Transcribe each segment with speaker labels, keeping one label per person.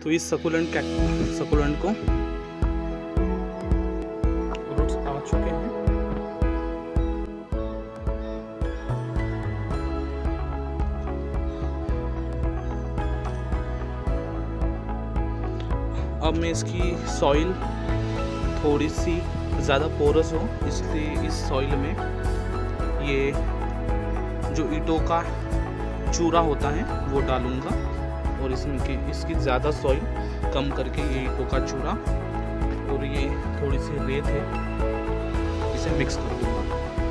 Speaker 1: तो इस सकुलेंट को रूट्स आ चुके हैं। अब मैं इसकी सॉइल थोड़ी सी ज़्यादा पोरस हो, इसलिए इस सॉइल में ये जो ईंटों का चूरा होता है वो डालूंगा, और इसमें इसकी ज़्यादा सॉइल कम करके ये ईंटों का चूरा और ये थोड़ी सी रेत है, इसे मिक्स कर दूंगा।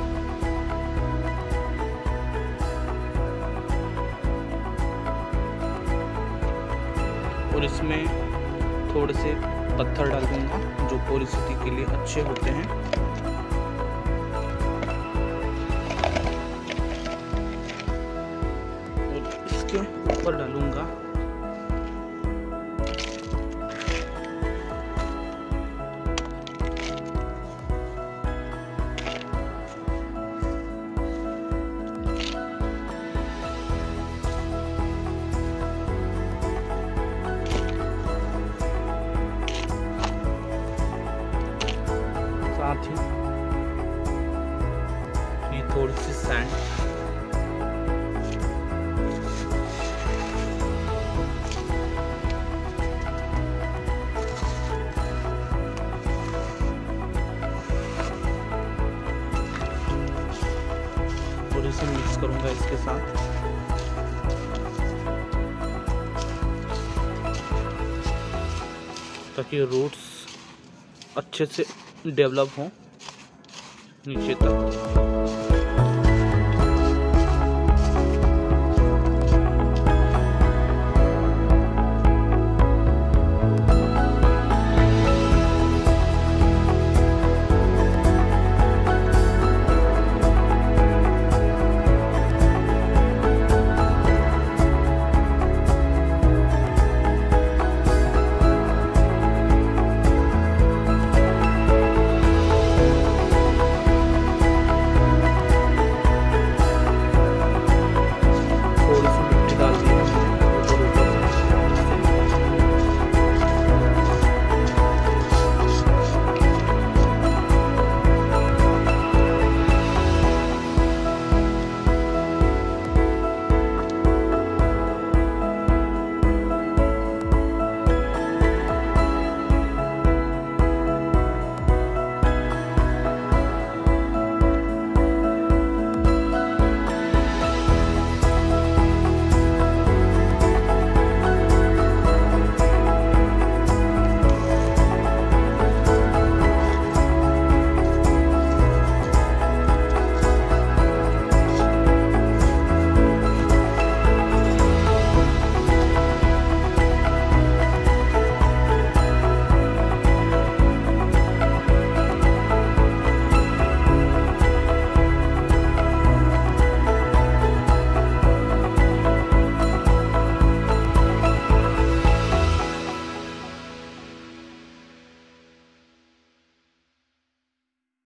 Speaker 1: और इसमें थोड़े से पत्थर डाल दूंगा जो पोरिसिटी के लिए अच्छे होते हैं। के ऊपर डालूंगा साथ ही ये थोड़ी सी सैंड, इसे मिक्स करूंगा इसके साथ। ताकि रूट्स अच्छे से डेवलप हों नीचे तक।